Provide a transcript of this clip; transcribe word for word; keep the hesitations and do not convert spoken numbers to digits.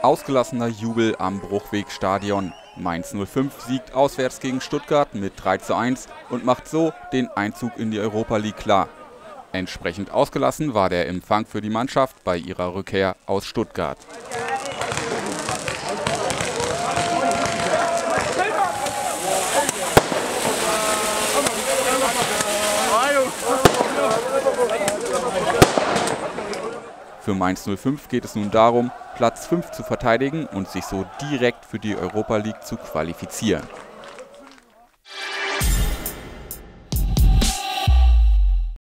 Ausgelassener Jubel am Bruchwegstadion. Mainz null fünf siegt auswärts gegen Stuttgart mit drei zu eins und macht so den Einzug in die Europa League klar. Entsprechend ausgelassen war der Empfang für die Mannschaft bei ihrer Rückkehr aus Stuttgart. Für Mainz null fünf geht es nun darum, Platz fünf zu verteidigen und sich so direkt für die Europa League zu qualifizieren.